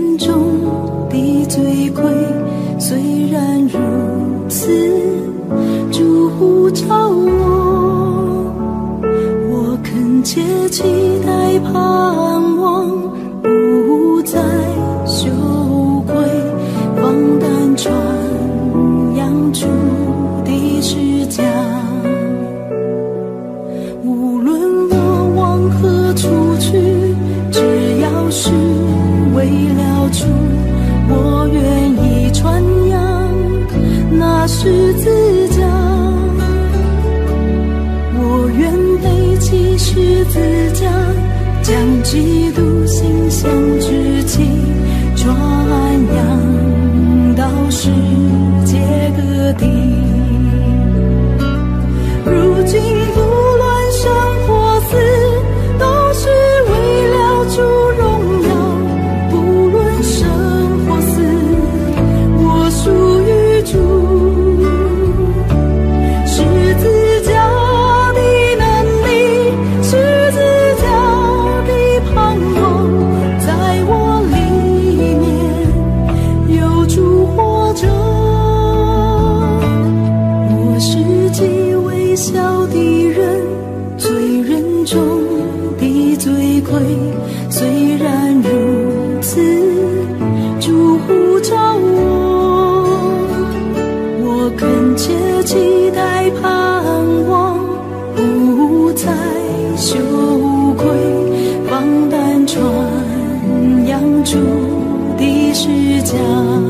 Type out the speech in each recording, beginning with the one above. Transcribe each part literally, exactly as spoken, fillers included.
人中的罪魁。虽然如此，主呼召我，我恳切期待盼望，不再羞愧，放胆传扬主的实价。无论我往何处去，只要是为了主，我愿意传扬那十字架。我愿背起十字架，将基督形象之气传扬到世界各地。如今不论生或死，都是为了主荣耀。不论生或死，我属于主。十字架的能力，十字架的盼望，在我里面有主活着。我是极微小的人，罪人中的罪魁。虽然如此，主呼召我，我恳切期待盼望，不再羞愧，放胆传扬主的实价。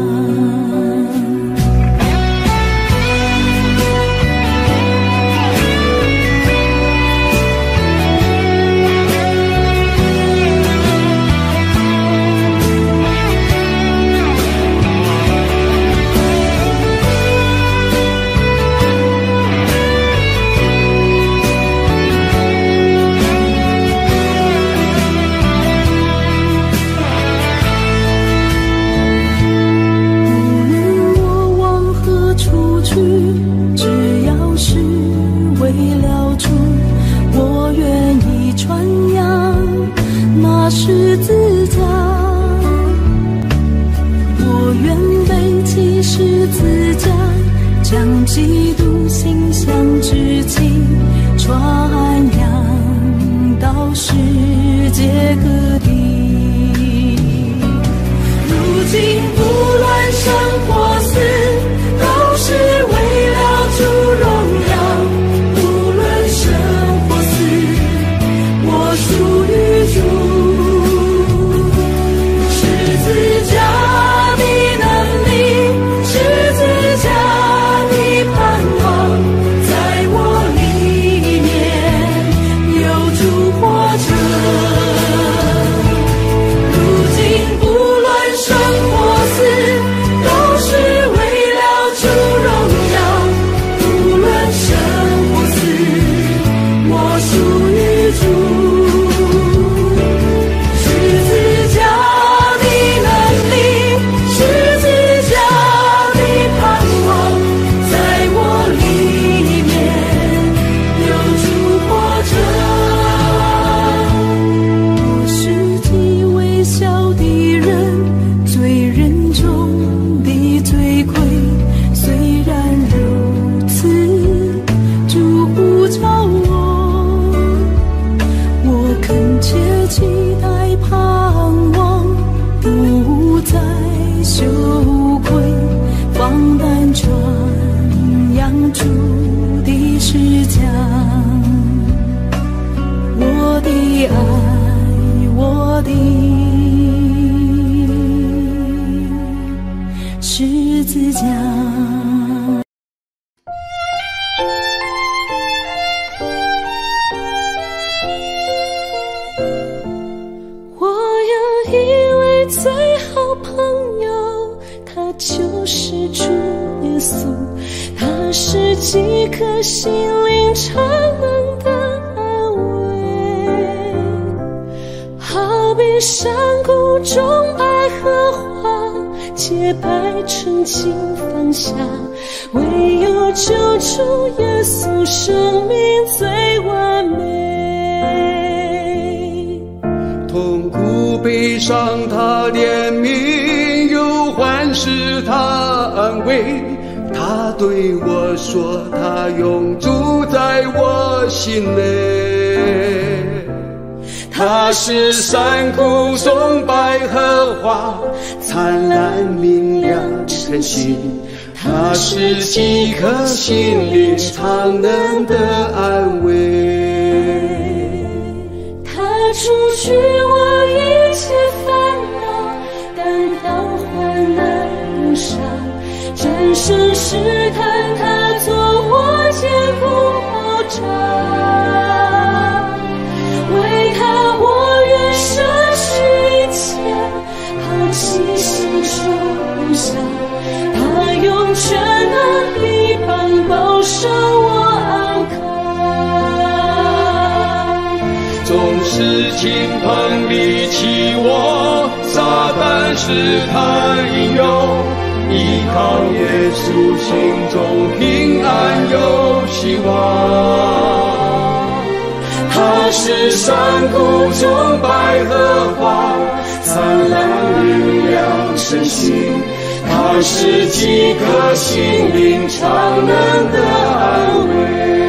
十字架，我愿背起十字架，将基督形象之气传扬到世界各地。如今不论生或死，都是为了主荣耀。不论生或死，我属于主。主的实价，我的爱，我的十字架。我有一位最好朋友，他就是主耶稣。它是饥渴心灵常能的安慰，好比山谷中百合花，洁白纯净放下，唯有救主耶稣，生命最完美。 痛苦悲伤他怜悯， 是他安慰。他对我说，他永住在我心内。他是山谷中百合花，灿烂明亮晨星。他是饥渴心灵常能的安慰。 他除去我一切烦恼，担当患难忧伤，战胜试探，他做我坚固保障。为他我愿舍去一切，抛弃心受伤。他用全能臂膀保守我安康。 总是倾盆离弃我，撒旦试探引诱，依靠耶稣，心中平安有希望。他是山谷中百合花，灿烂明亮晨星。他是饥渴心灵常能的安慰。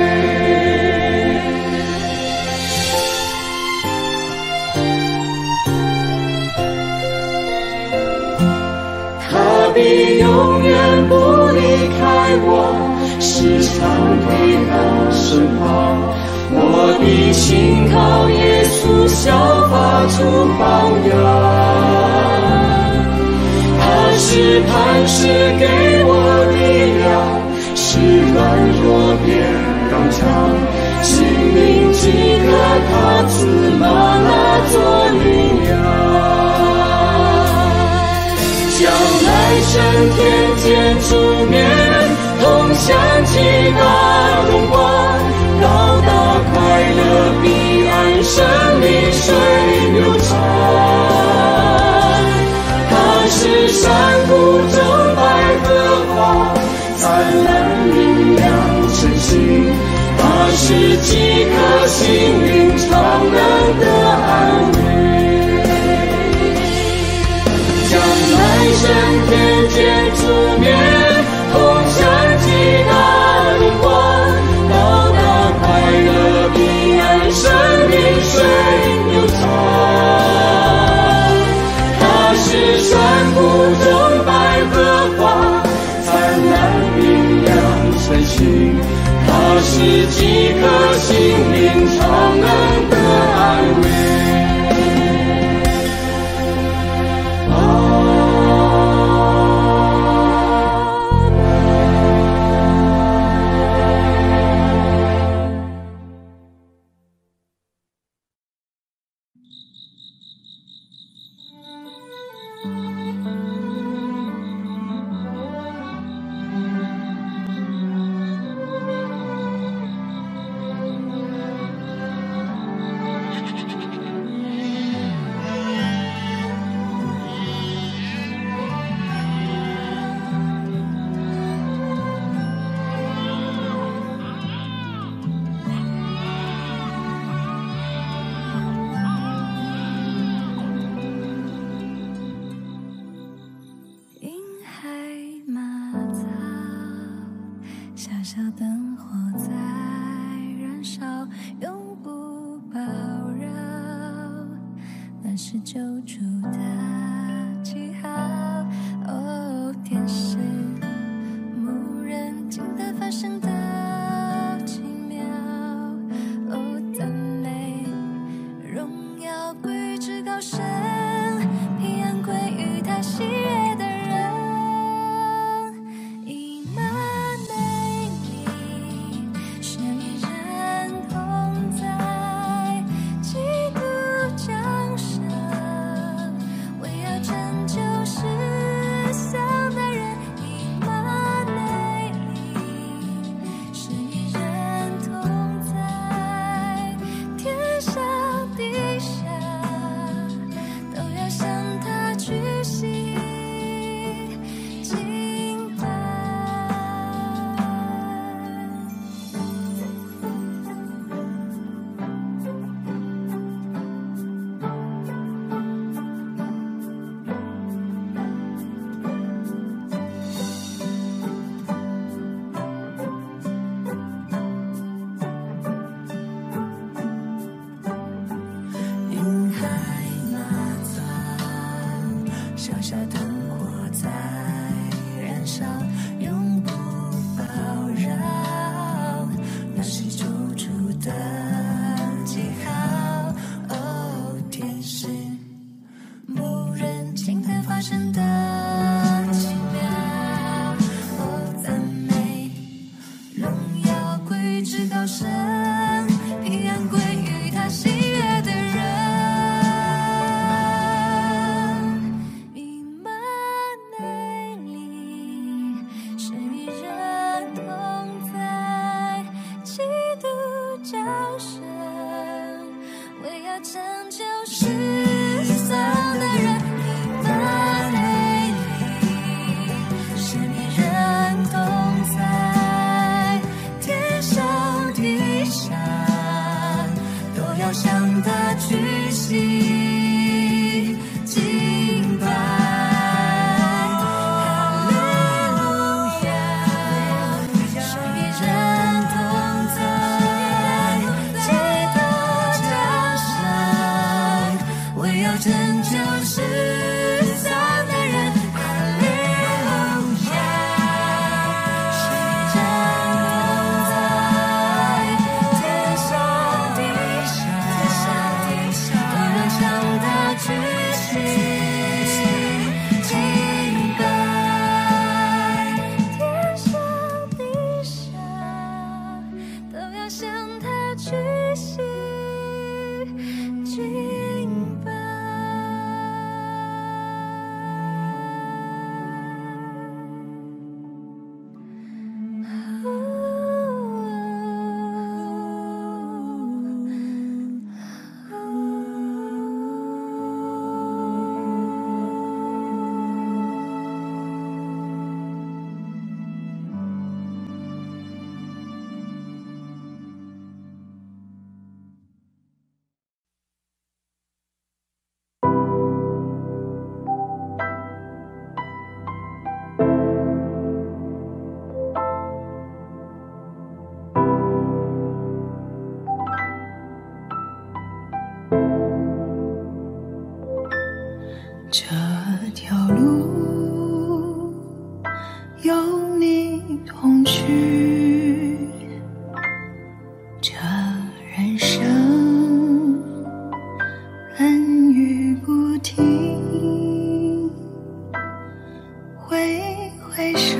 他必永远不离开我，时常陪伴身旁。我必信靠耶稣，效法出榜样。他是磐石给我力量，使软弱变刚强。心灵饥渴，他赐玛拿做灵粮。将来升天见主面，同享极大荣光。高大快乐彼岸，生命水流长。他是山谷中百合花，灿烂明亮晨星。他是饥渴心灵常能的安慰。将来升天见主面，同享极大荣光。快乐彼岸，生命水流长。他是山谷中百合花，灿烂明亮晨星。他是饥渴心灵常能的安慰。 小灯火在燃烧，永不饱热，那是救主的记号。哦，天使牧人静待发生的奇妙。哦，赞美荣耀归于至高神，平安归于他喜悦的人。 灯火在燃烧，永不保饶，那是救主的记号。哦，天使牧人惊叹发生的奇妙，哦，赞美荣耀归至高神，平安归于他喜悦的人。以马内利，神与人同在，基督叫声，为要拯救世上的人。以马内利，神与人同在，天上地下都要向他屈膝敬拜。哈利路亚，神与人同在，基督降生，为要拯救世上的人。哈利路亚，神与人同在，天上地下都要向他屈膝敬拜。天上地下都要向他屈膝敬拜。 这条路有你同去，这人生恩雨不停，挥挥手，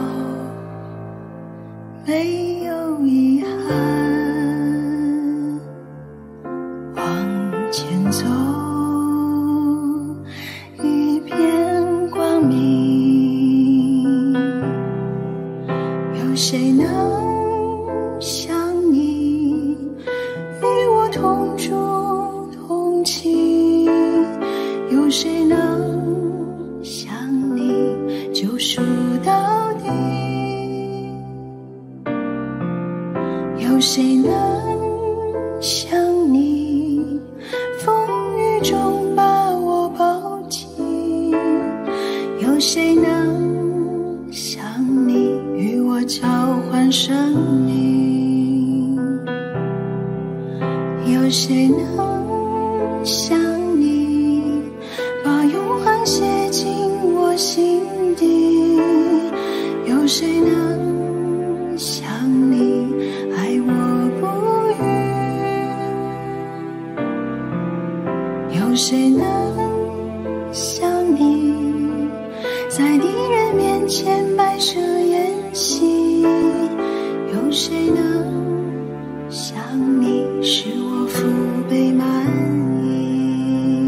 没有遗憾，往前走，一片光明，有谁能像你与我同住同寝？有谁能像你救赎到底？有谁能像你风雨中把我抱紧？有谁能像你与我交换生命？有谁能像你把永恒写进我心底？有谁能像你爱我不渝？有谁能像你在敌人面前摆设筵席？有谁能像你使我腹背满溢？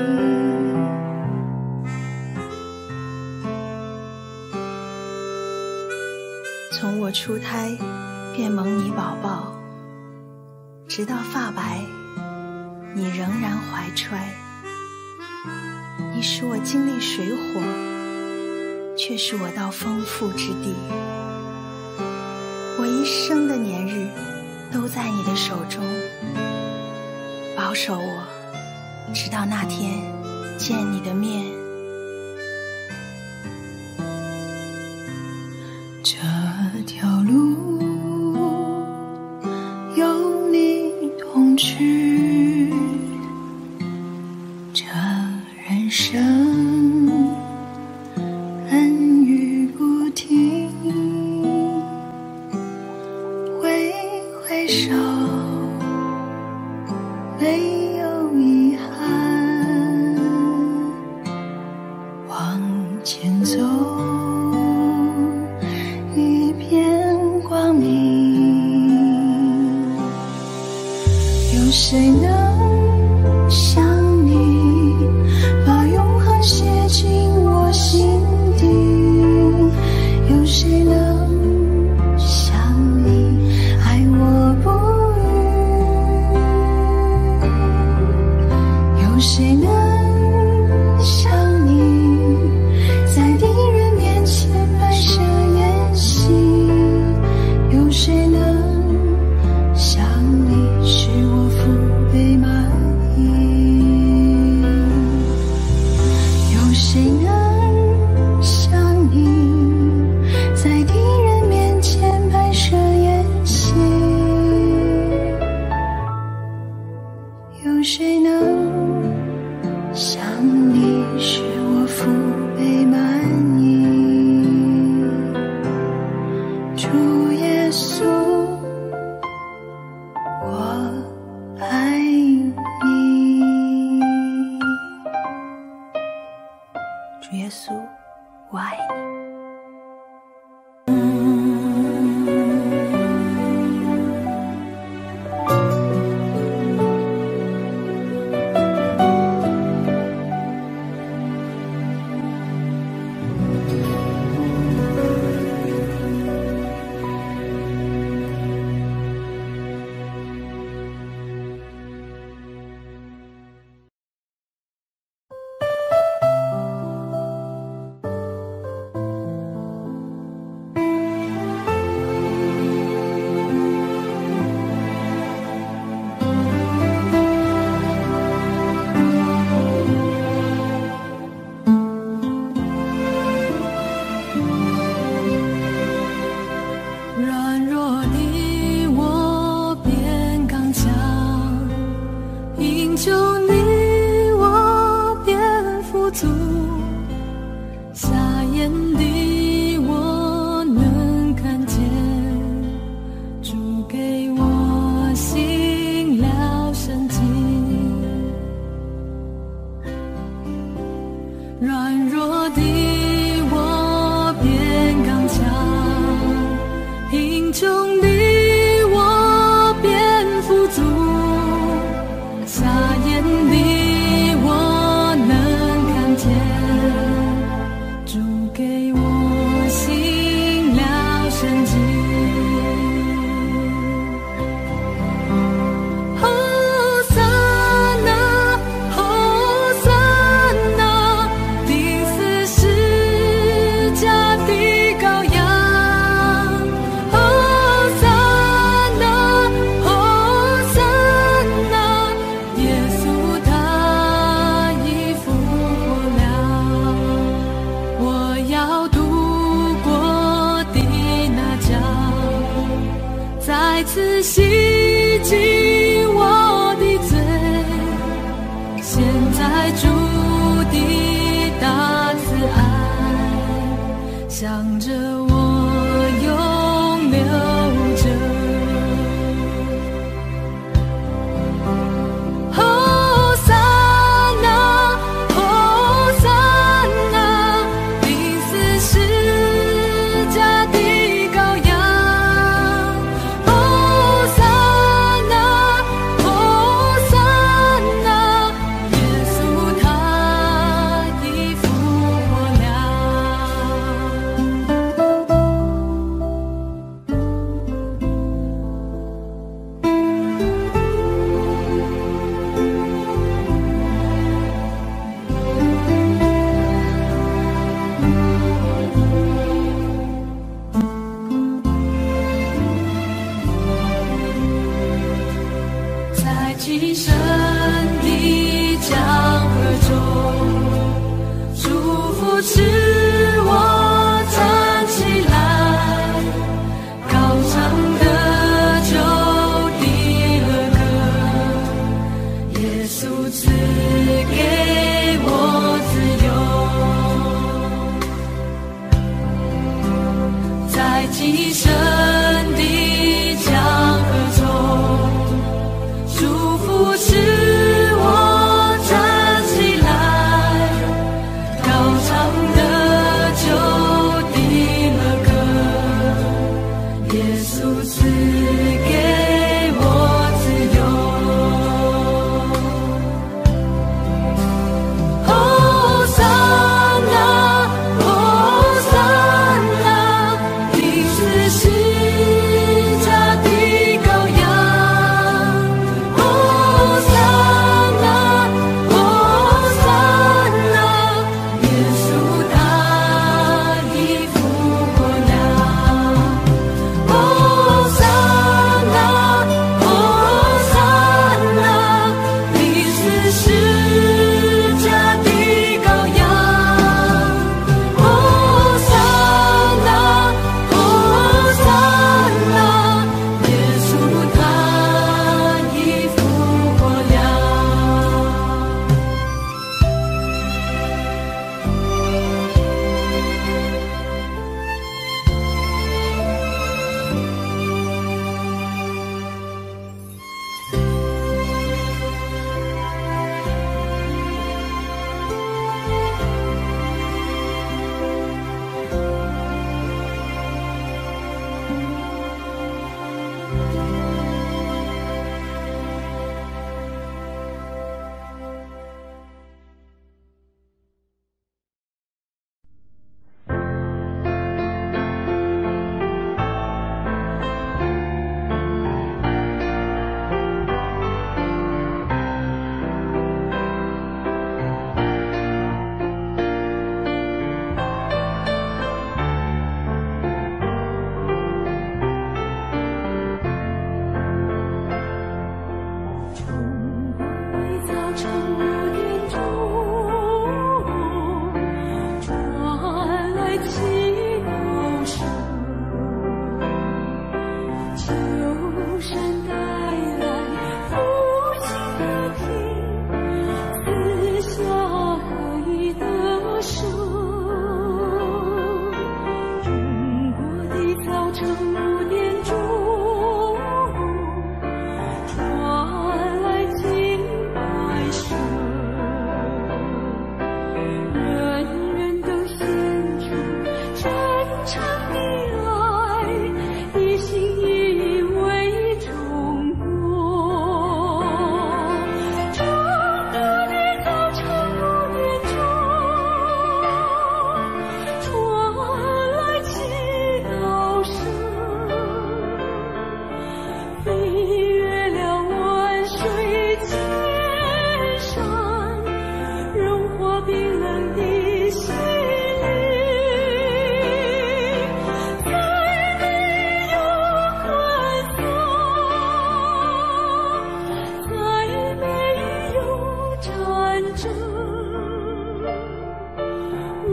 从我出胎便蒙你宝宝，直到发白你仍然怀揣。你使我经历水火，却使我到丰富之地。我一生的年日都在你的手中，保守我，直到那天见你的面。这条路有你同去，这人生前走一片光明，有谁能像你把永恒写进我心底？有谁能像你爱我不渝？有谁能像你在敌人面前摆设筵席？有谁能像你使我腹背满溢？有谁能像你在敌人面前摆设筵席？有谁能像你使我腹背满溢？主耶稣，我爱你。主耶稣，我爱你。软弱的我变刚强，英雄的我变富足，瞎眼的我能看见，主给我新了生机。软弱的我变刚强，贫穷的我变富足，瞎眼的我能看见，主给我新了生机。哦撒那，哦撒那，钉死十架的羔羊。再次洗净我的罪，现在主的大慈爱向着我永流着。哦撒那，哦撒那，钉死十架的羔羊。极深的江河中，主扶持我站起来，高唱的救的乐歌，耶稣赐给我自由，在极深的江河中，主扶持我站起来，高唱的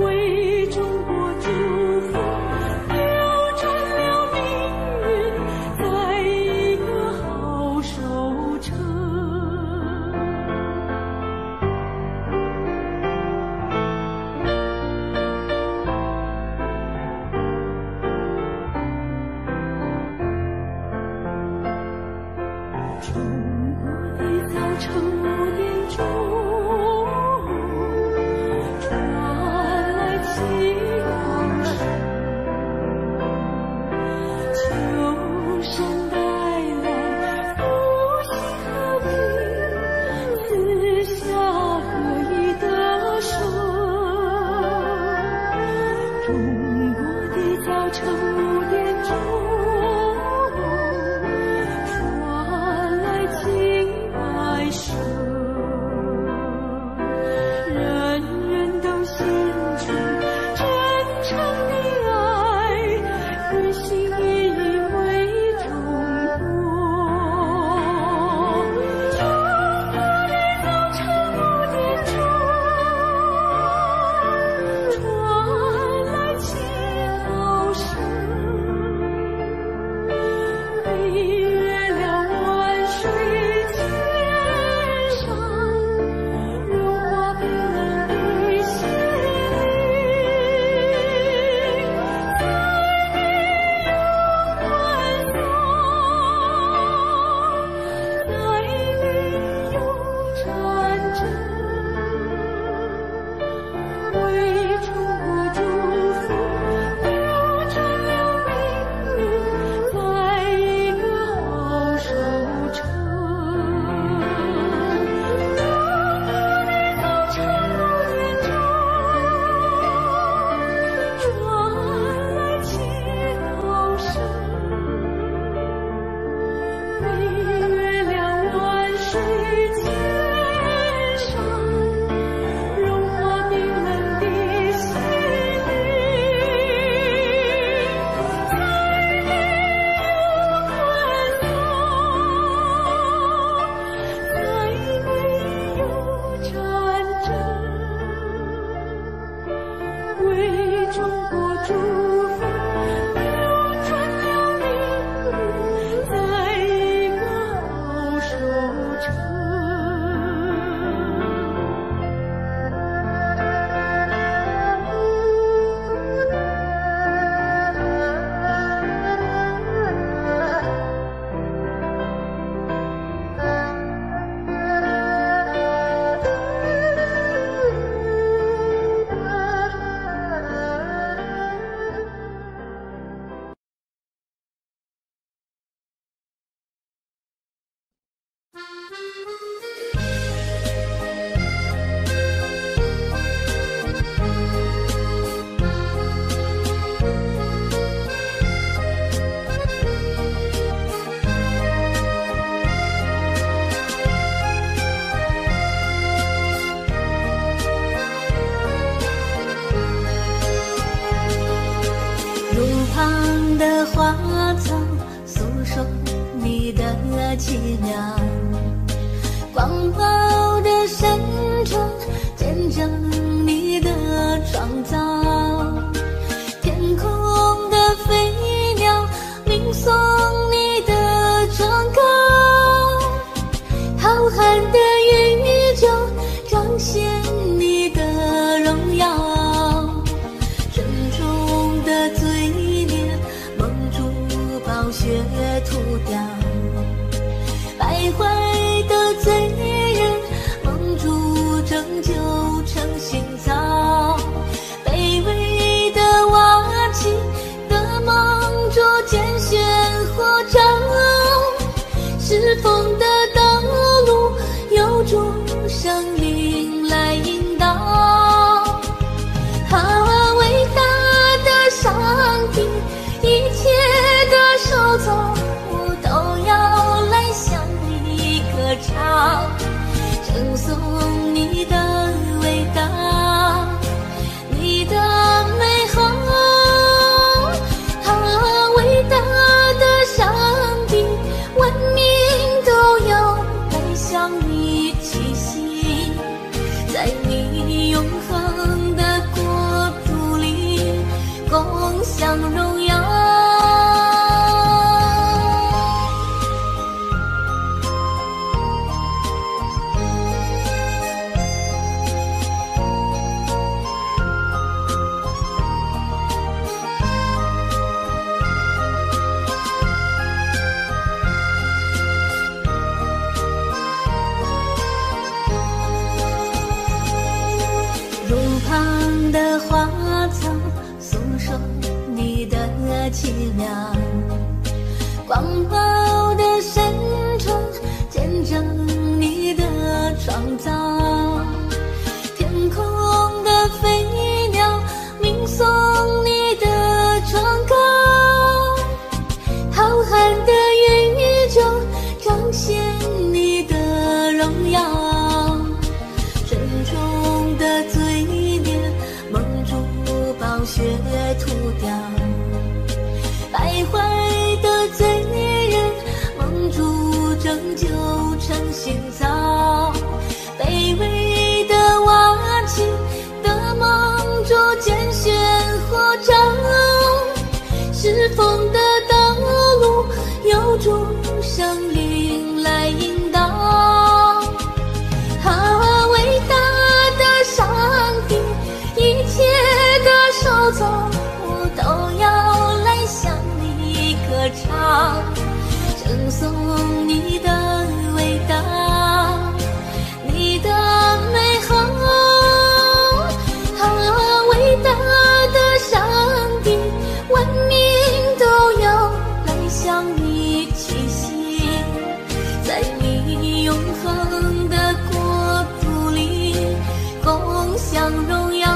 为中国祝福，扭转了命运，再一个好收成。中国的早晨五点钟，传来祈祷声，求神带来复兴和平，赐下合一的生。中国的早晨五点钟，人人都献出真诚的爱，一心一意为中国。中国的早晨五点钟，传来祈祷声，为月亮万水千山，融化冰冷的心灵，在你有欢送，在你有战争，为中国祝福，扭转了命运，在一个好收成。早晨五点钟，传来祈祷声，为月亮万水千山，融化冰冷的心灵，在你有欢送，在你有战争，为中国祝福，扭转了命运，在一个好收成。 路旁的花草诉说你的奇妙，广袤的山川见证你的创造，天空的飞鸟鸣颂你的壮高，浩瀚的宇宙彰显你的荣耀，沉重的罪孽蒙住宝血涂掉，败坏的罪人蒙住拯救成新草，被凄凉。广袤的山川见证你的创造，天空的飞鸟鸣颂你的崇高，浩瀚的宇宙彰显你的荣耀，沉重的罪孽蒙住宝血涂掉，败坏的罪人蒙住拯救成新造，卑微的瓦器的蒙住拣选火照，侍奉的道路有主圣灵来引导。啊，伟大的上帝，一切的受造物都要来向你歌唱，称颂你的伟大，你的美好。啊，伟大的上帝，万民都要来向你齐心，在你永恒的国度里共享荣耀。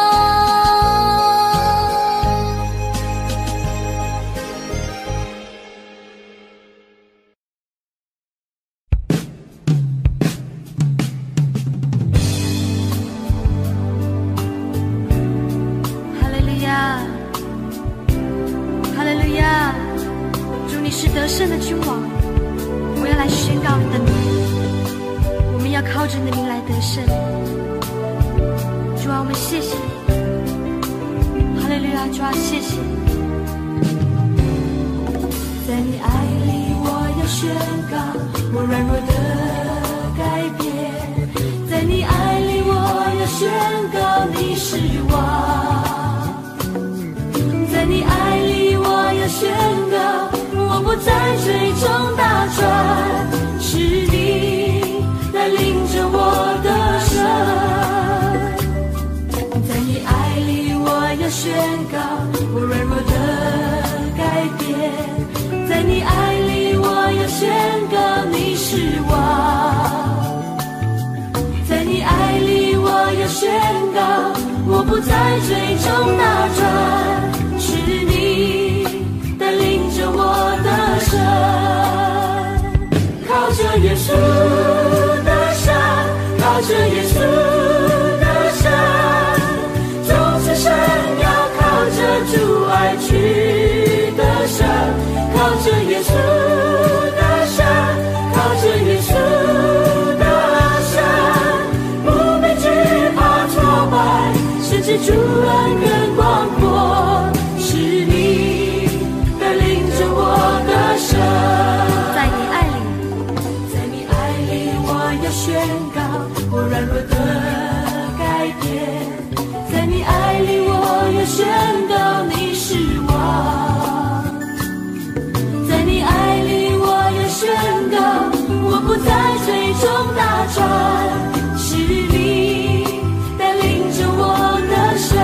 哈利路亚，哈利路亚！主，你是得胜的君王，我要来宣告你的名，我们要靠着你的名来得胜。主啊，我们谢谢你，哈利路亚！主啊，谢谢你。 在你爱里我要宣告我软弱的改变，在你爱里我要宣告你是王，在你爱里我要宣告我不再追踪大船，是你带领着我的神，在你爱里我要宣告我软弱的改变，在你爱里我要宣告你是王，在你爱里我要宣告我不再追踪大船，是你带领着我的神，靠着耶稣的山，靠着耶稣的山，总是神要靠着主爱去的神，靠着耶稣的山，靠着耶稣的山，不被惧怕挫败，甚至主恩更广阔，是你带领着我的神。 在你爱里， 在你爱里我要宣告我软弱的改变，在你爱里我要宣告你是王，在你爱里我要宣告我不再追踪大船，是你带领着我的神，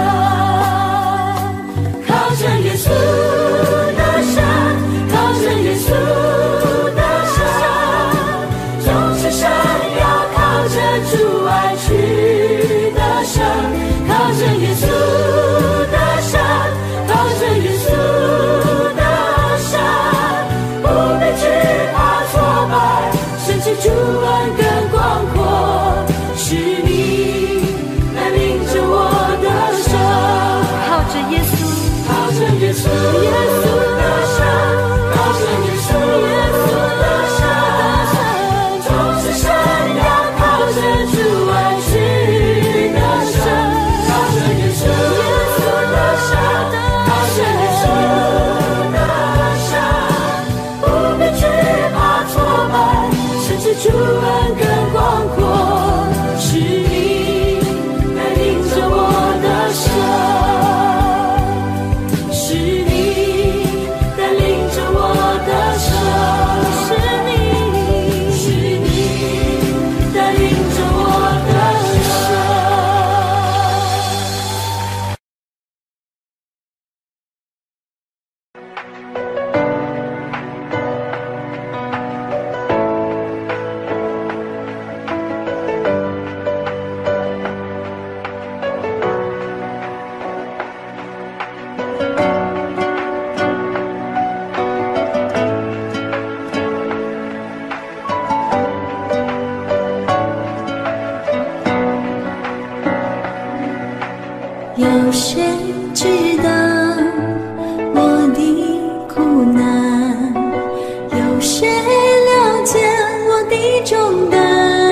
靠着耶稣的山，靠着耶稣的山，总是神要靠着主爱去的神，靠着耶稣的山，靠着耶稣的山，不被惧怕挫败，甚至主恩更广阔，是你来领着我的神， 靠着耶稣， 靠着耶稣耶稣的山，靠着耶稣耶稣的山，总是神要靠着主爱去的神，靠着耶稣耶稣的山，靠着耶稣的山，不被惧怕挫败，甚至主恩更广阔，是你来领着我的神，是你知道我的苦难？有谁了解我的重担？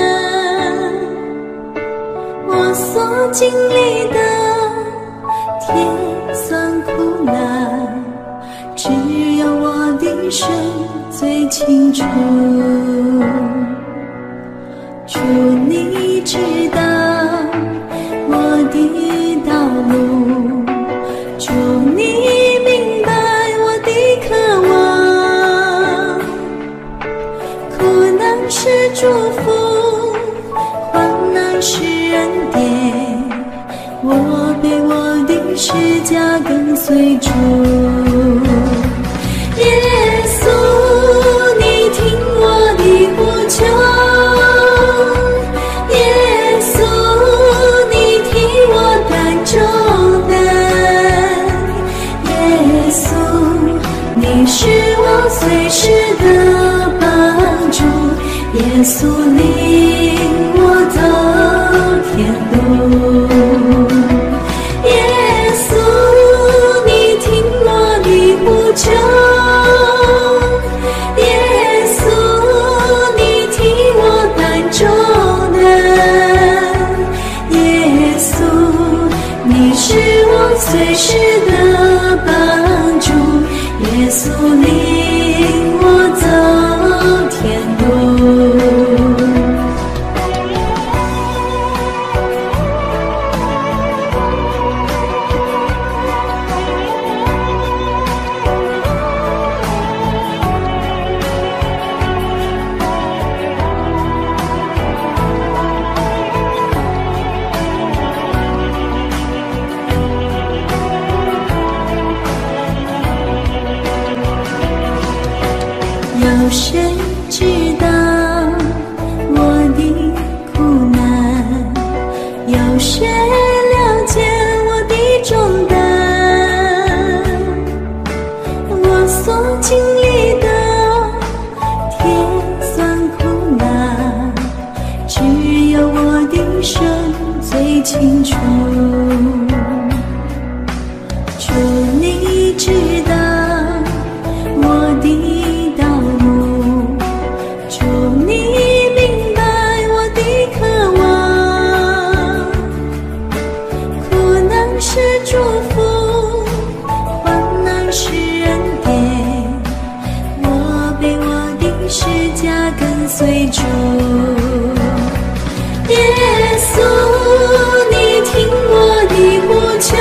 我所经历的甜酸苦辣，只有我的神最清楚。主，你知道我的道路，主，你明白我的渴望。苦难是祝福，患难是恩典，我被我的十架跟随主。耶稣，你听我的呼求，耶稣，你替我担重担，耶稣，你是我随时的帮助，耶稣领我走天路。耶稣，你听我的呼求，耶稣，你替我担重担，耶稣，你是我随时的帮助，耶稣领我走天路。有谁知道我的苦难？有谁了解我的重担？我所经历的甜酸苦辣，只有我的神最清楚。主，你知道我的道路，主，你明白我的渴望。苦难是祝福，患难是恩典，我被我的十架跟随主。耶稣，你听我的呼求，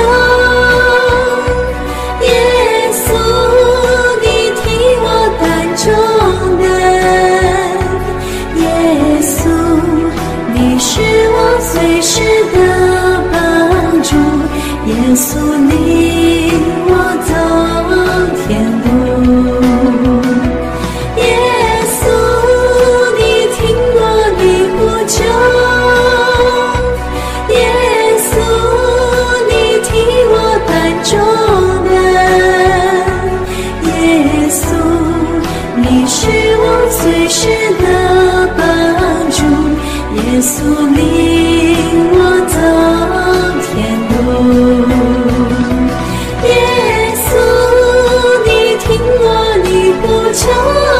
耶稣，你替我担重担，耶稣，你是我随时的帮助，耶稣领我走天路。耶稣，你听我的呼求，耶稣，你替我担重担，耶稣，你是我随时的帮助，耶稣领我走天路。耶稣，你听我的呼求，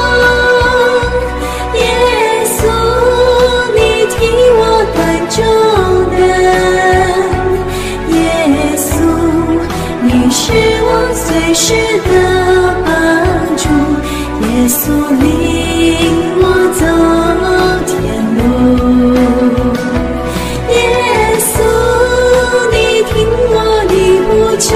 耶稣，你替我担重担，耶稣，你是我随时的帮助，耶稣领我走天路。耶稣，你听我的呼求，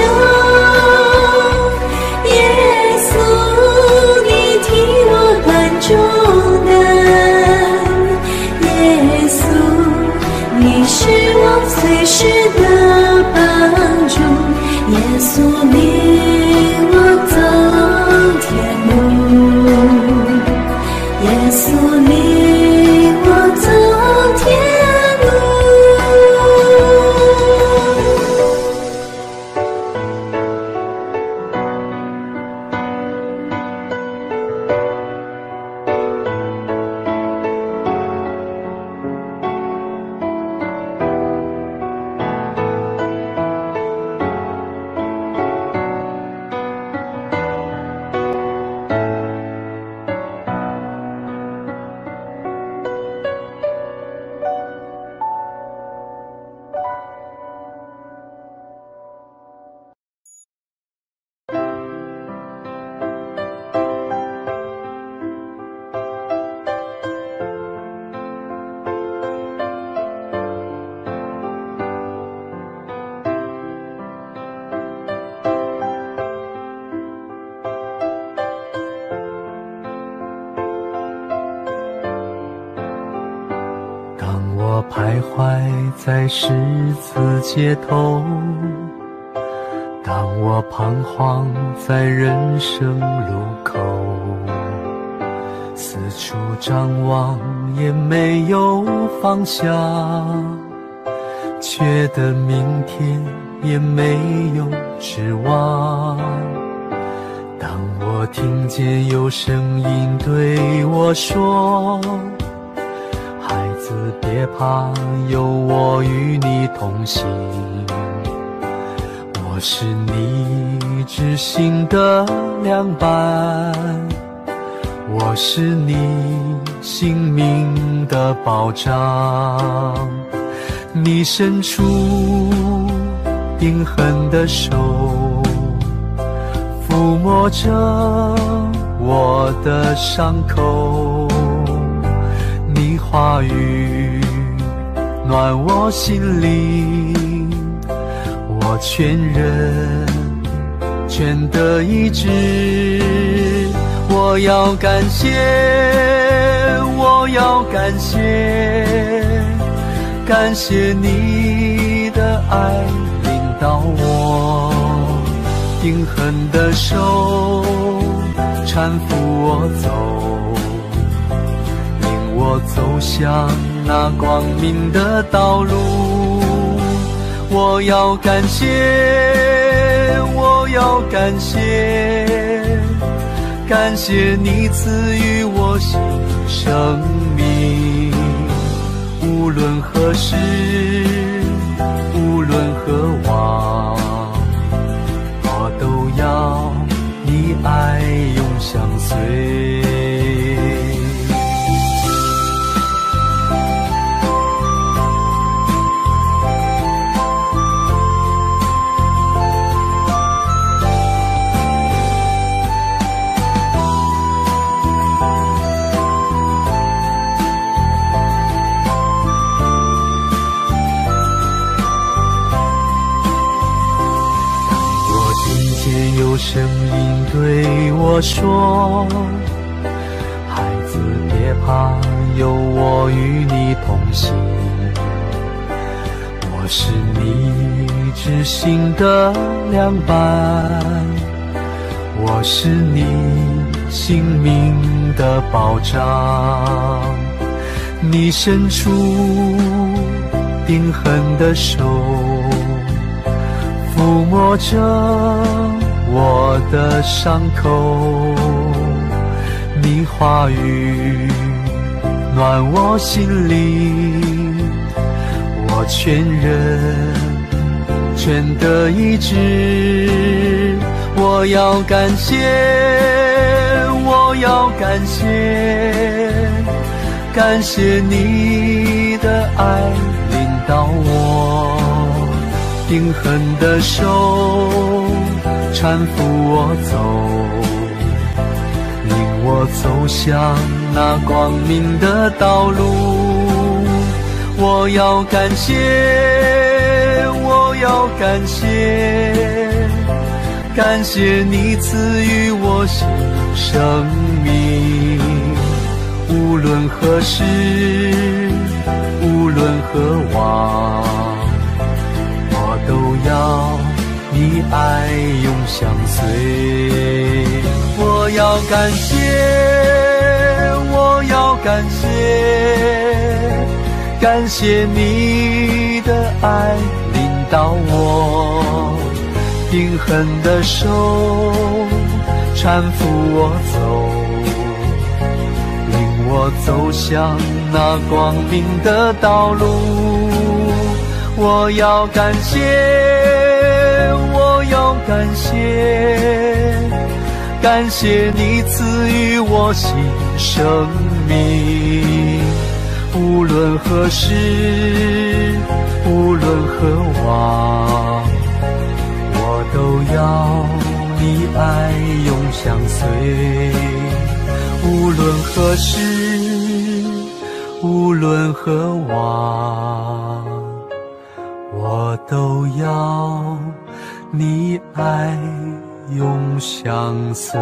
耶稣，你替我担重担，耶稣，你是我随时的帮助，耶稣领我走天路，耶稣领我走天路。 徘徊在十字街头，当我彷徨在人生路口，四处张望也没有方向，觉得明天也没有指望。当我听见有声音对我说，孩子别怕，有我与你同行，我是你知心的良伴，我是你性命的保障。你伸出冰狠的手，抚摸着我的伤口，你话语暖我心灵，我全人全得医治。我要感谢，我要感谢，感谢你的爱领导我，冰狠的手搀扶我走，领我走向那光明的道路。我要感谢，我要感谢，感谢你赐予我新生命，无论何时，无论何往，我都要你爱永相随。有声音对我说，孩子别怕，有我与你同行，我是你知心的良伴，我是你性命的保障。你伸出冰狠的手，抚摸着我的伤口，你话语暖我心灵，我全人全得医治。我要感谢，我要感谢，感谢你的爱领导我，冰狠的手搀扶我走，领我走向那光明的道路。我要感谢，我要感谢，感谢你赐予我新生命，无论何时，无论何往，我都要你爱永相随。我要感谢，我要感谢，感谢你的爱领导我，冰狠的手搀扶我走，领我走向那光明的道路。我要感谢，我要感谢，感谢你赐予我新生命，无论何时，无论何往，我都要你爱永相随。无论何时，无论何往，我都要你爱永相随。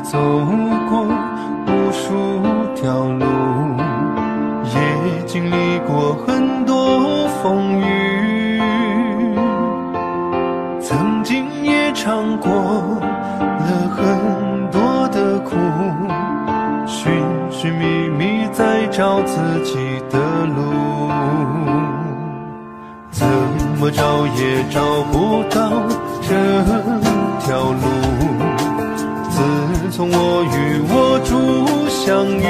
走过无数条路，也经历过很多风雨，曾经也尝过了很多的苦，寻寻觅觅在找自己的路，怎么找也找不到这条路。自从我与我主相遇，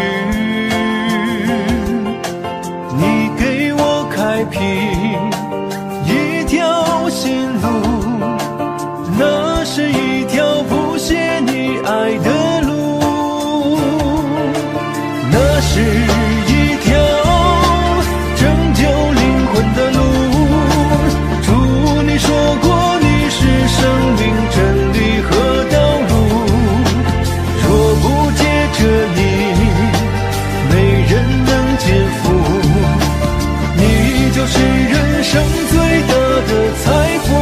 你给我开辟一条新路，那是一条不屑你爱的路，那是一条拯救灵魂的路。主你说过你是生命真理和道路，若不借着你没人能肩负，你就是人生最大的财富。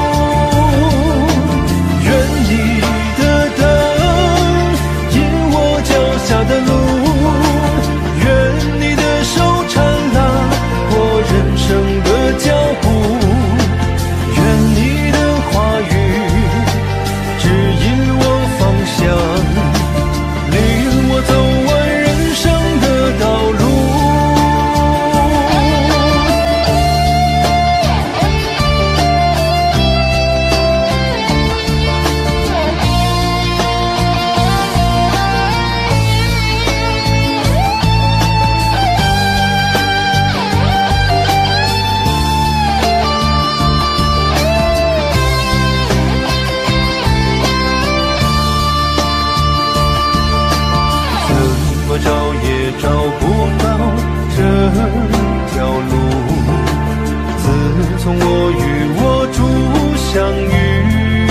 愿你的灯引我脚下的路，愿你的手搀拉我人生的脚步，愿你的话语指引我方向，领我走完人生的道路。怎么找也找不到这条路，自从我与我主相遇，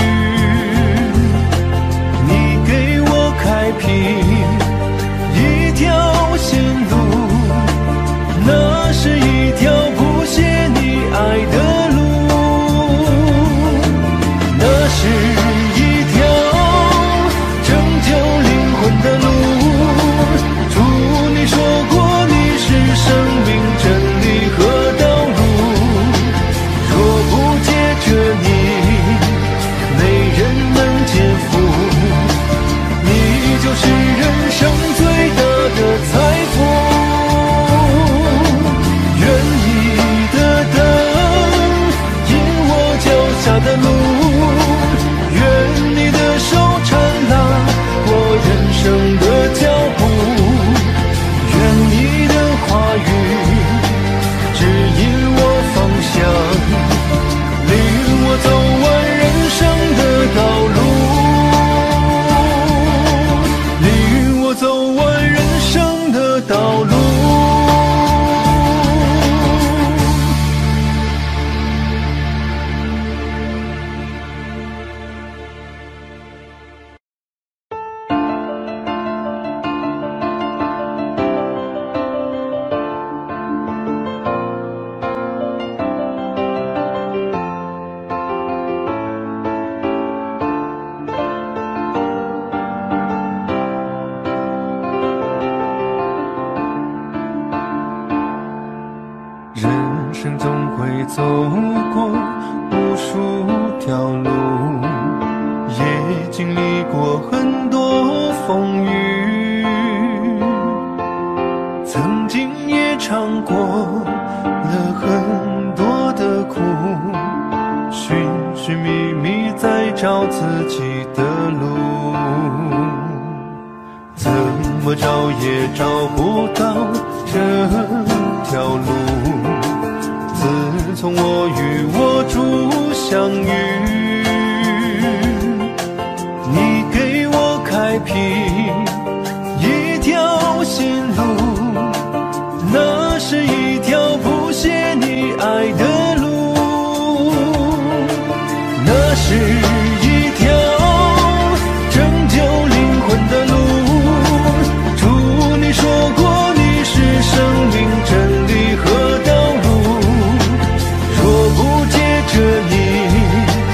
你给我开辟一条新路，那是一条不屑你爱的路，那是一条拯救灵魂的路。主你说过你是生命真理和道路，若不借着你没人能肩负，你就是人生最大的财富。愿你的灯引我脚下的路，愿你的手搀拉我人生的脚步，愿你的话语指引我方向，领我走完人生的道路，领我走完人生的道路。人生总会走过无数条路，也经历过很多风雨，曾经也尝过了很多的苦，寻寻觅觅在找自己的路，怎么找也找不到这条路。自从我与我主相遇，你给我开辟一条新路，那是一条不屑你爱的路，那是一条拯救灵魂的路。主你说过你是生命真理和道路，若不借着你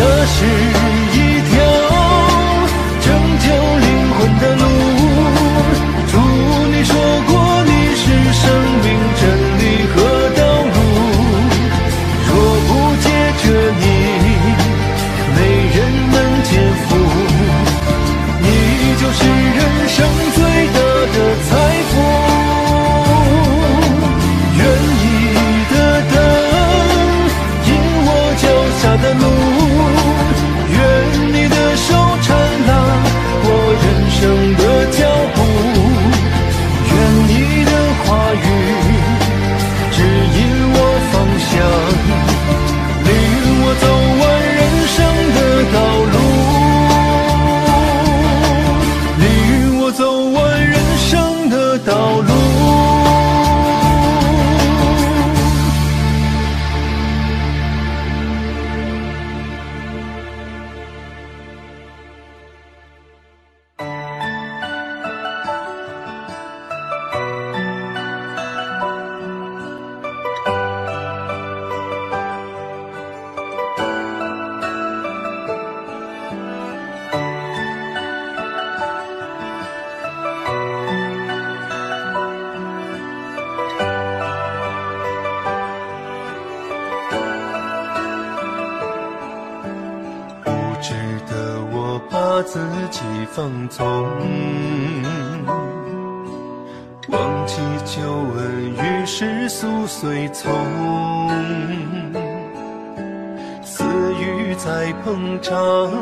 那是一条拯救灵魂的路。主，你说过你是生命、真理和道路，若不借着你，没人能见父。你就是人生最大的财富。愿意的灯引我脚下的路，愿你的手搀拉我人生的脚步，愿你的话语指引我方向，领我走完人生的道路，领我走完人生的道路。自己放纵，忘记救恩与世俗随从，私欲在膨胀，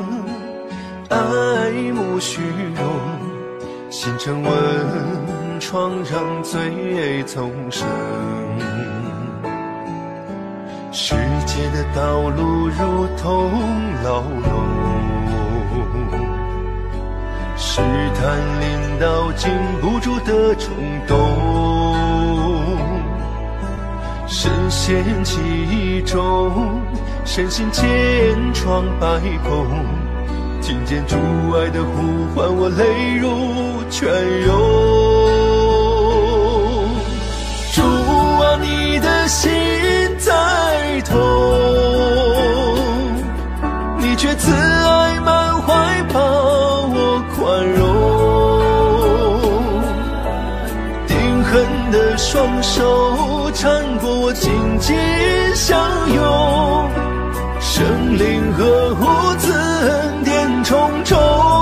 爱慕虚荣，心成温床，让罪丛生。世界的道路如同牢笼，试探临到禁不住的冲动，深陷其中，身心千疮百孔，听见主爱的呼唤，我泪如泉涌。主啊，你的心在痛，你却慈爱满怀抱我宽容，钉痕的双手缠过我，紧紧相拥，圣灵呵护赐恩典重重，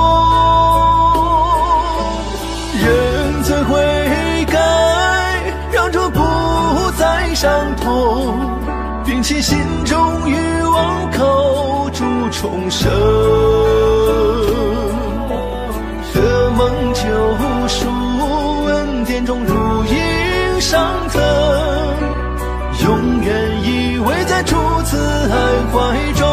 认罪悔改，让主不再伤痛，摒弃心中欲望，靠主重生，得蒙救赎，恩典中如鹰上腾，永远依偎在主慈爱怀中。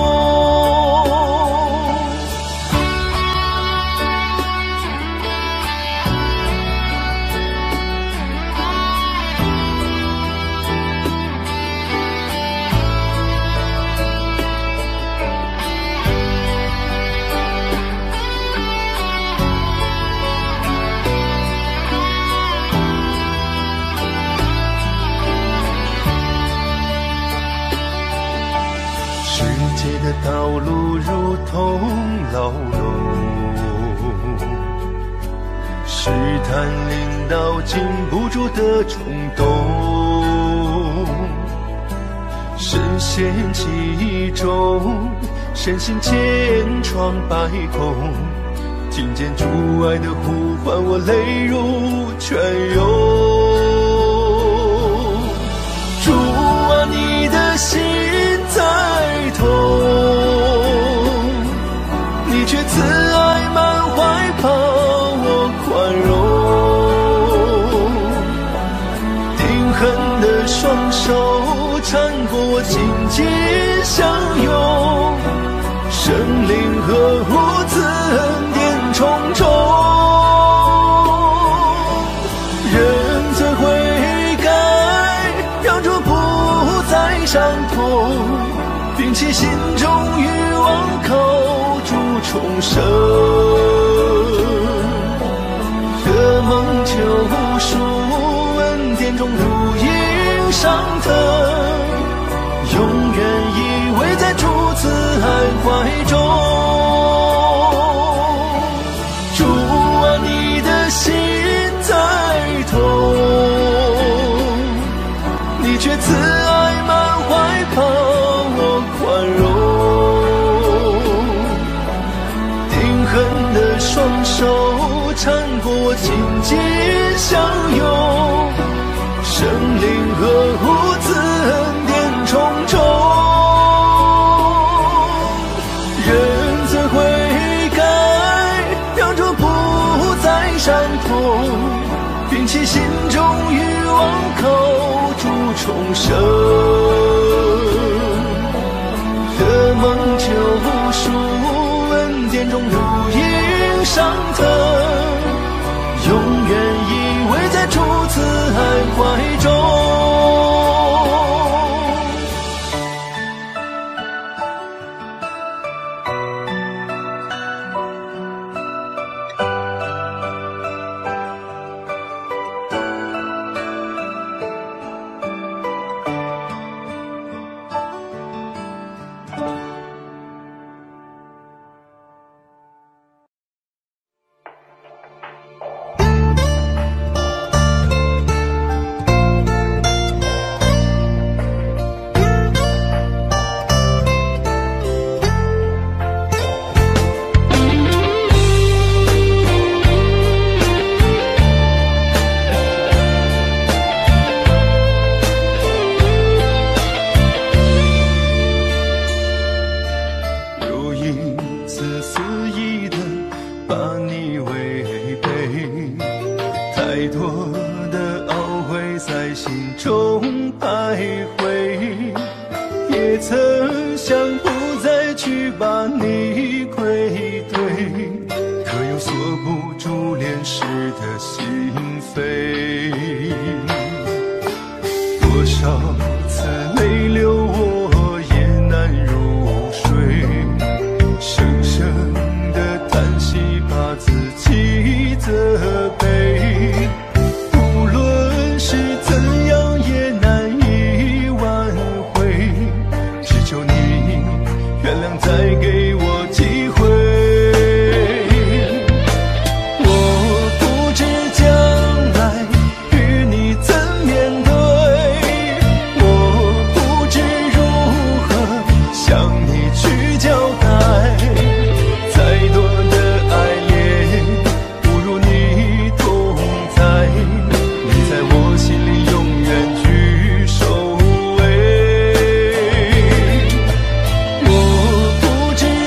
道路如同牢笼，试探临到禁不住的冲动，深陷其中，身心千疮百孔，听见主爱的呼唤，我泪如泉涌。主啊，你的心在痛，你却慈爱满怀抱我宽容，钉痕的双手缠过我，紧紧相拥，圣灵呵护赐恩典重重，认罪悔改，让主不再伤痛，摒弃心中欲望，靠主重生，得蒙救赎，恩典中如鹰上腾，永远依偎在主慈爱怀中。主啊，你的心在痛，你却慈爱满怀，把我宽容。定恒的双手缠过我，紧紧相拥。圣灵呵护，赐恩典重重。人则悔改，让主不再伤痛，摒弃心中欲望，靠主重生。得蒙救赎，恩典中如鹰上腾，永远依偎在主慈爱怀中。 不知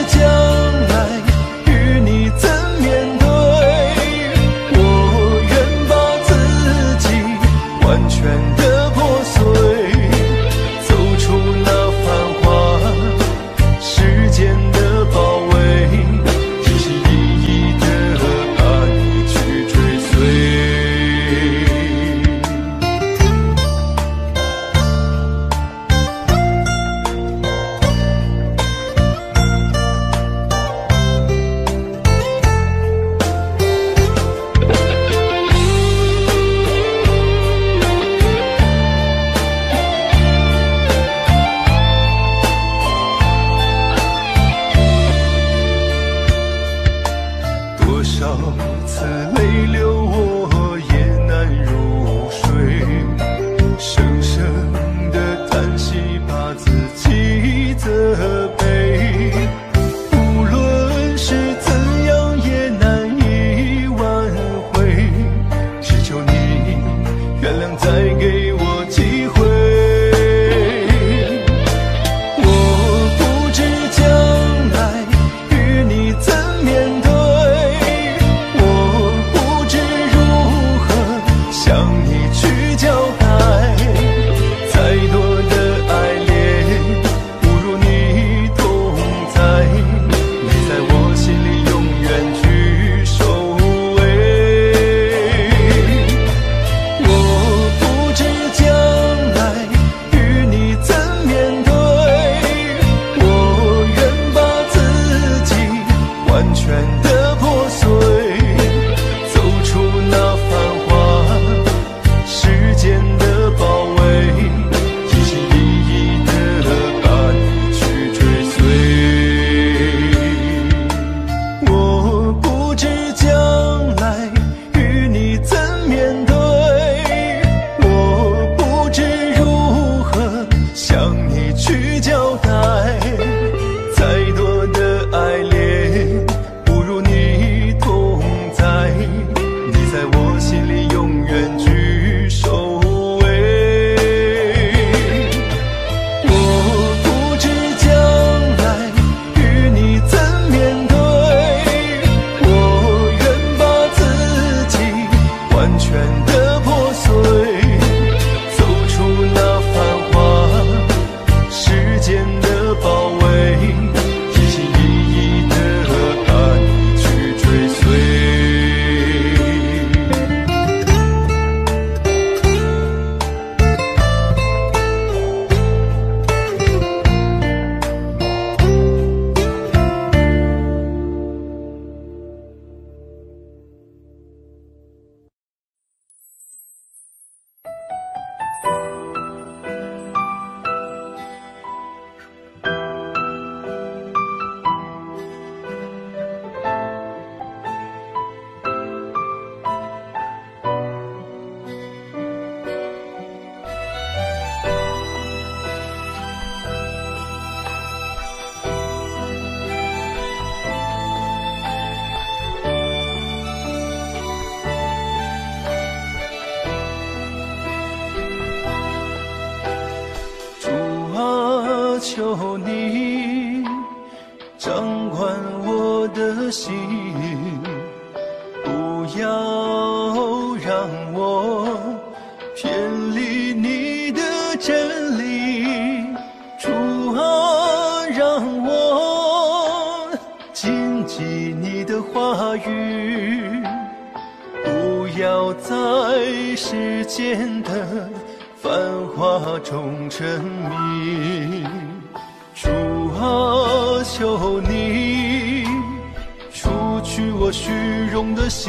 求你掌管我的心，不要让我偏离你的真理，主啊，让我谨记你的话语，不要在世间的繁华中沉迷。主啊，求你除去我虚荣的心，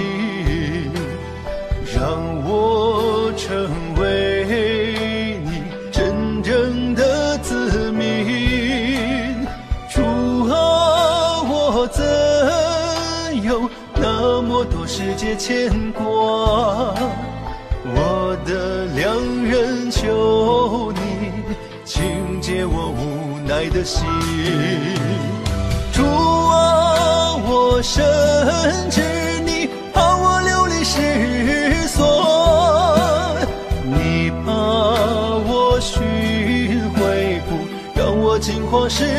让我成为你真正的子民。主啊，我怎有那么多世界牵挂，我的良人，求你请解我无奈的心。主啊，我深知你怕我流离失所，你把我寻回不让我惊慌失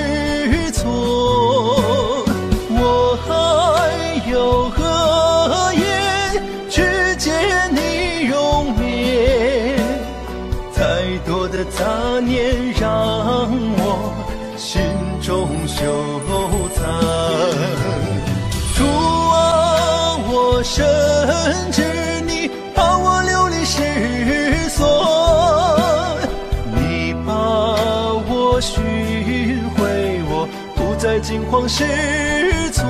措，我还有何言去见你容颜？太多的杂念让我心中羞惭。主啊，我深知你怕我流离失所，你把我寻回，我不再惊慌失措。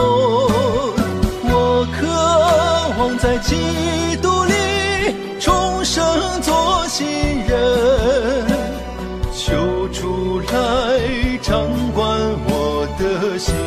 我渴望在基督里重生做新人，求主来掌管我的心。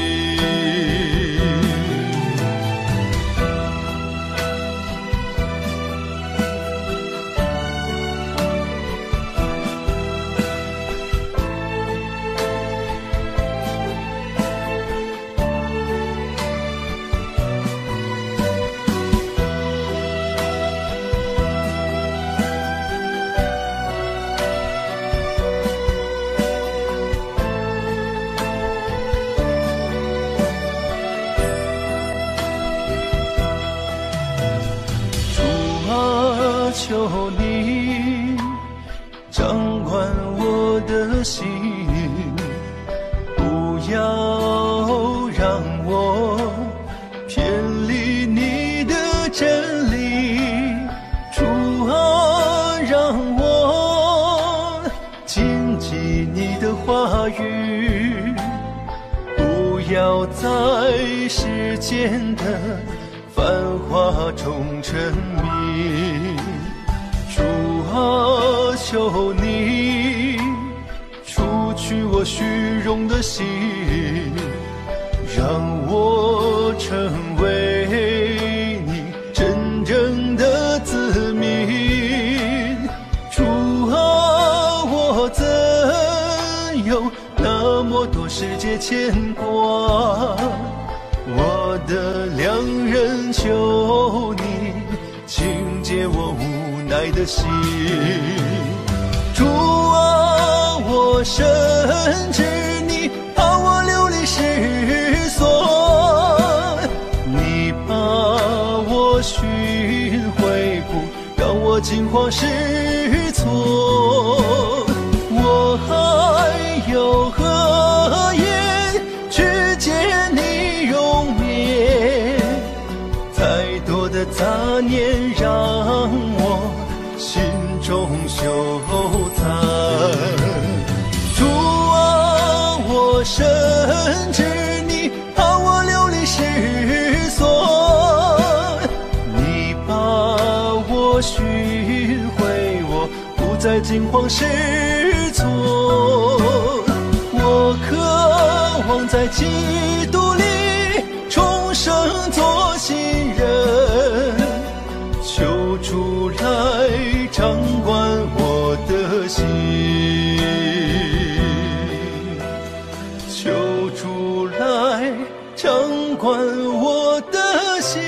求你掌管我的心，不要让我偏离你的真理。主啊，让我谨记你的话语，不要在世间的繁华中沉迷。主啊，求你除去我虚荣的心，让我成为你真正的子民。主啊，我怎有那么多世界牵挂，我的良人，求你请解我无奈的心。主啊，我深知你怕我流离失所，你把我寻回不让我惊慌失措，我还有何言去见你容颜？太多的杂念让我心中羞惭。主啊，我深知你怕我流离失所，你把我寻回，我不再惊慌失措。我渴望在基督里重生做新人，求主来掌管我的心，求主来掌管我的心。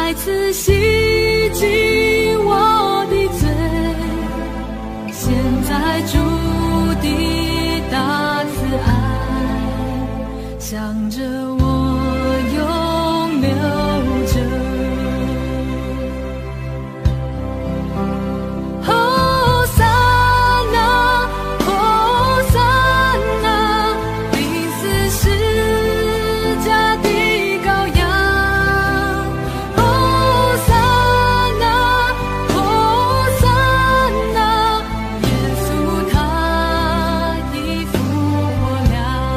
再次洗净我的罪，现在主的大慈爱向着我永流着。哦撒那，哦撒那，钉死十架的羔羊。哦撒那，哦撒那，耶稣他已复活了。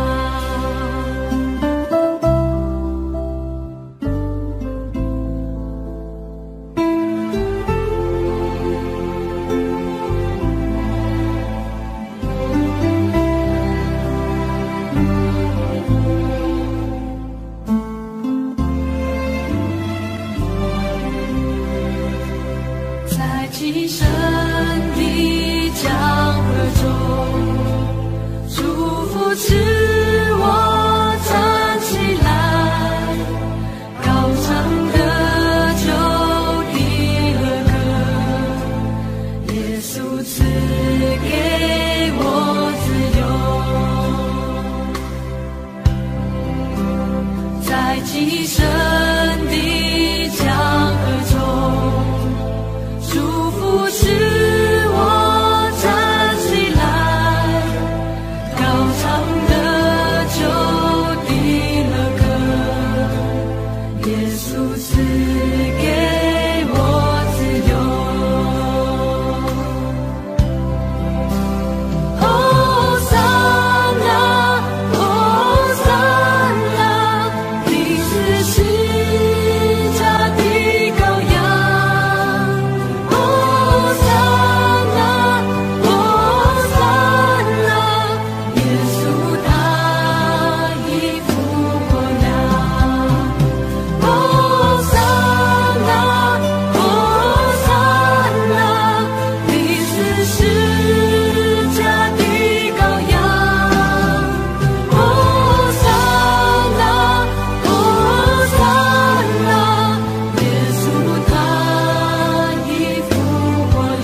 在极深的江河中，祝福使我站起来，高唱的救的儿歌，耶稣赐给我自由。在极深的江河中，祝福使我站起来，高唱的救的儿歌，耶稣赐给我自由。哦撒那，哦撒那，钉死十架的羔羊。哦撒那，哦撒那，耶稣他已复活了。哦撒那，哦撒那，钉死十架的羔羊。哦撒那，哦撒那，耶稣他已复活了。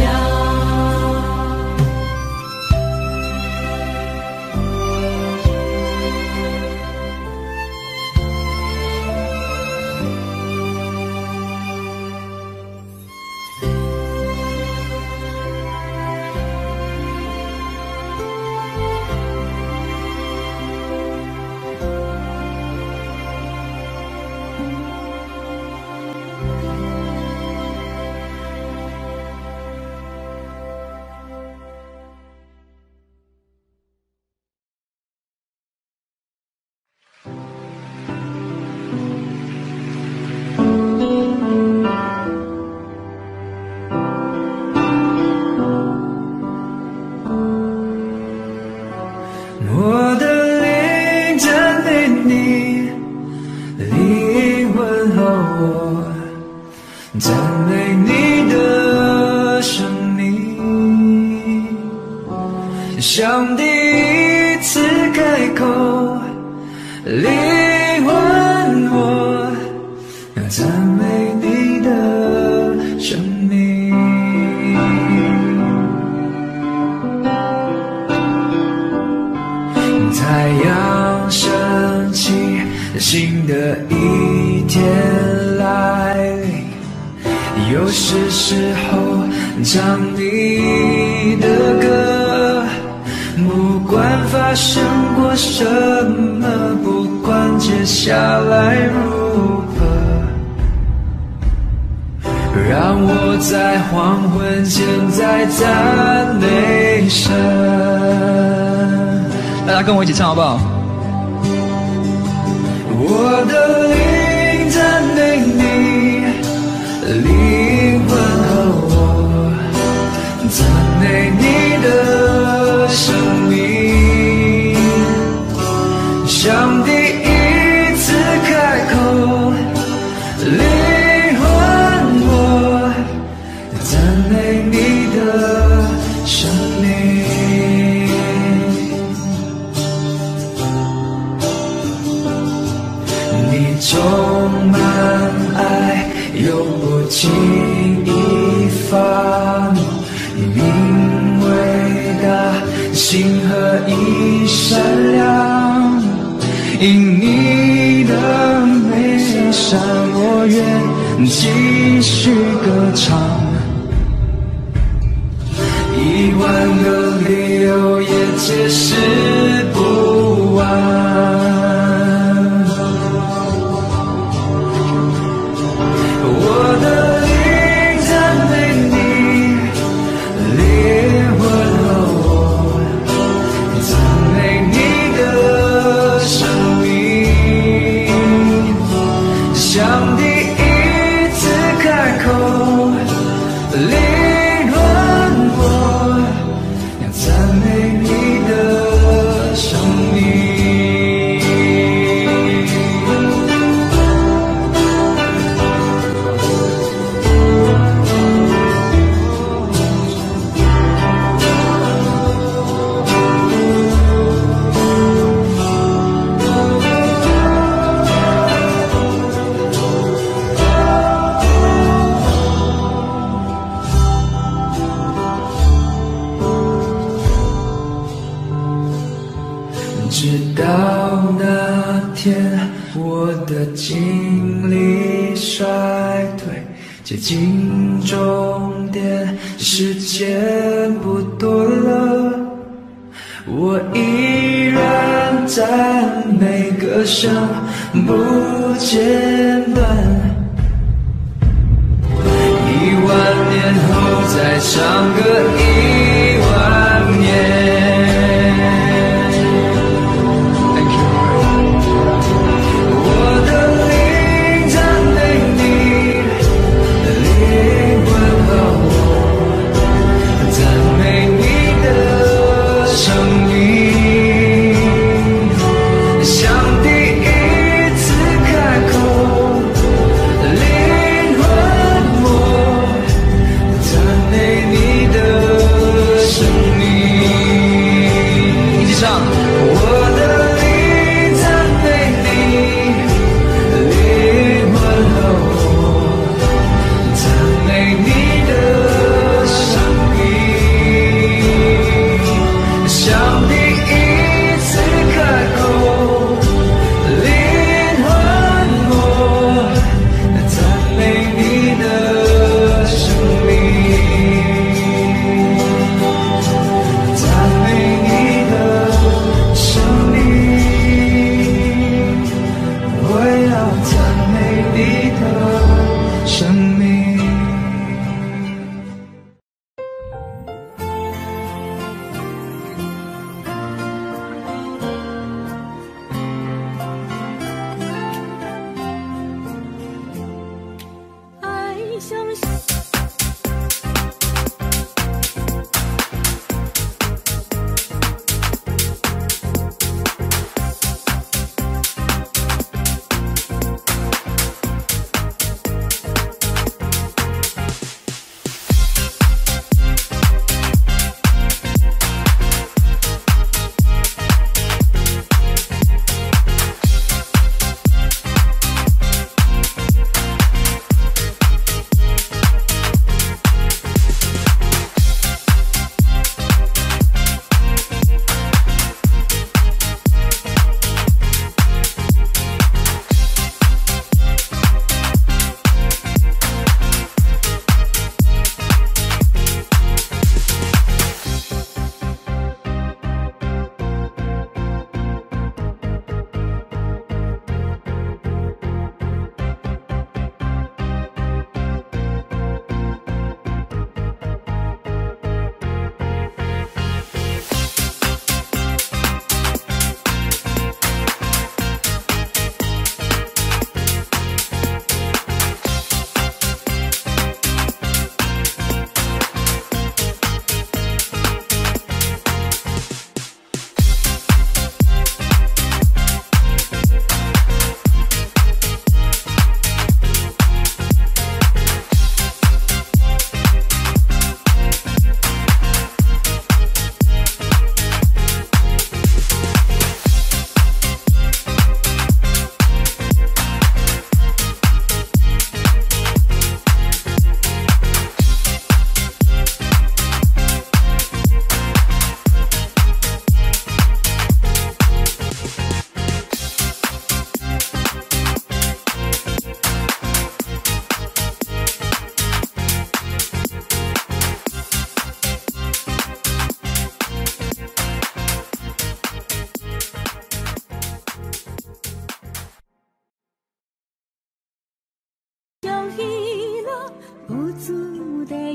我的灵赞美你，灵魂和我赞美你的生命。上帝一次开口，灵魂我赞美你的生命。太阳升起，新的一天来临，又是时候唱你的歌。不管发生过什么，不管接下来如何，让我在黄昏前再赞美神。大家跟我一起唱好不好？我的灵赞美你，灵魂和我赞美你的生命。上帝一次开口，灵魂我赞美你的生命。充满爱， 又不轻易发怒。你名伟大，心何以善良？因你的美善，我愿继续歌唱。一万个理由也解释不完。我的灵赞美你，灵魂和我赞美你的生命，像第一次开口，灵魂我要赞美你的生命。直到那天，我的精力衰退，接近终点，时间不多了，我依然赞美歌声不间断。一万年后再唱歌一万年。的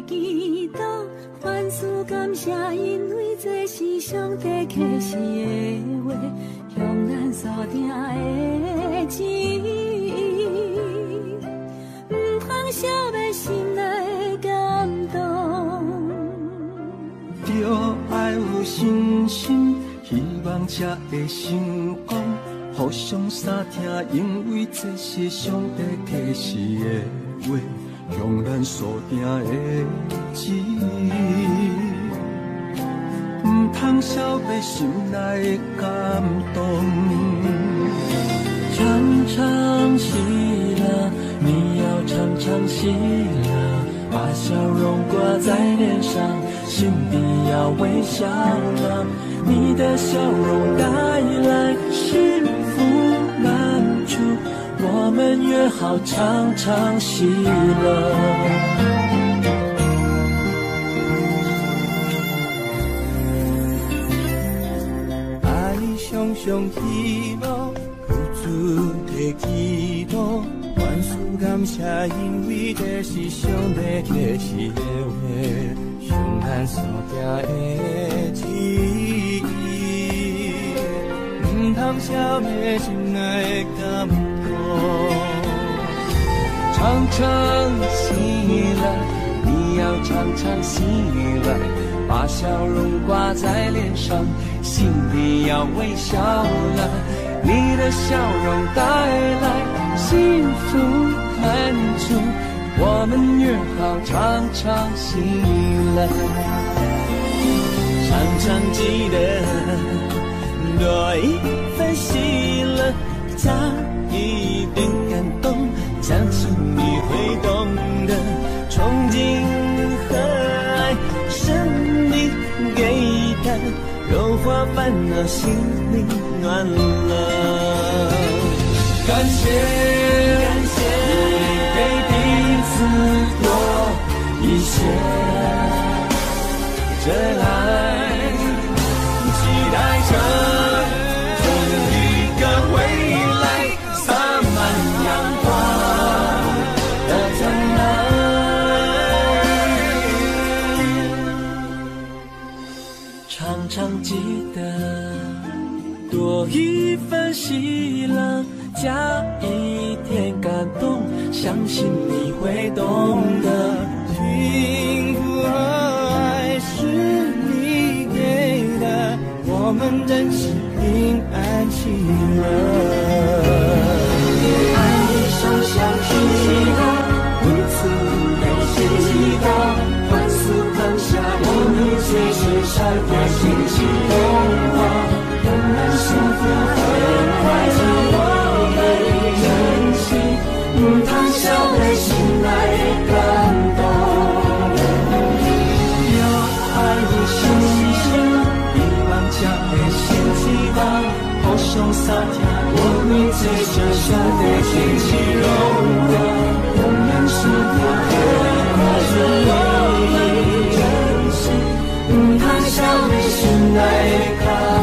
祈祷，凡事感谢，因为这是上帝启示的话，向咱所定的旨意，唔通消灭心内的感动。 着爱有信心，希望才会成功。互相相听，因为这是上帝启示的话，向咱所定的旨意，唔通消灭心内的感动。 常常喜乐，你要常常喜乐，把笑容挂在脸上，心底要微笑了。你的笑容带来幸福满足，我们约好常常喜乐。 爱常常喜乐，付出的祈祷，万事感谢，因为这是上帝启示的话，向咱所定的旨意，唔通消灭心内的感动。 常常喜乐，你要常常喜乐，把笑容挂在脸上，心里要微笑了。你的笑容带来幸福满足，我们约好常常喜乐。常常记得多一份喜乐，加一点感动，相信你会懂得，憧憬和爱，生命给的柔化烦恼，心里暖了。感谢感谢你给彼此多一些真爱，期待着同一个未来，洒满阳光的灿烂。常常记得多一份喜乐，加一点感动，相信你会懂得。 幸福和爱是你给的，我们真是平安喜乐。 爱你手相许的，无处有谁祈祷，万事放下，我们随时闪过欣喜荣华，让人幸福很快乐，我们珍惜，唔通消灭心内的感动。 互相洒听，我们最小小的天气融化，永远是不可快乐，珍惜，唔通消灭心内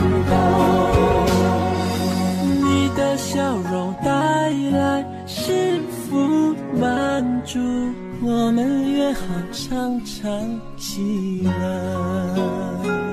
感动。 你的笑容带来幸福满足，我们约好常常喜乐。